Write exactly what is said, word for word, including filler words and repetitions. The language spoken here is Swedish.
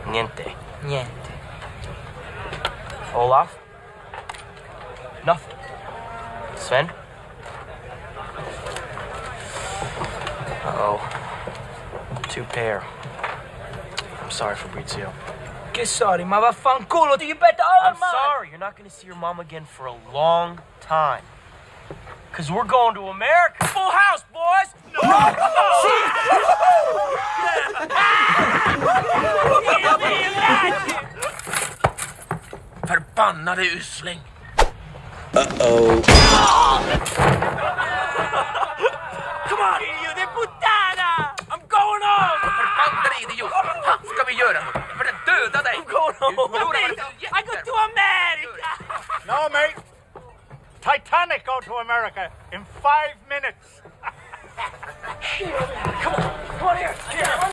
Niente. Niente. Olaf? Nothing. Sven? Uh-oh. Two pair. I'm sorry, Fabrizio. Che sorry, ma vaffanculo, do you bet all I'm of mine? sorry. You're not going to see your mom again for a long time. Because we're going to America. Full house, boys! No! Förbannade usling. Uh-oh. Come on! Figlio di puttana! I'm going home! Förbannade idiot! Vad ska vi göra nu? För den döda dig! I'm going home! I go to America! No, mate. Titanic go to America in five minutes.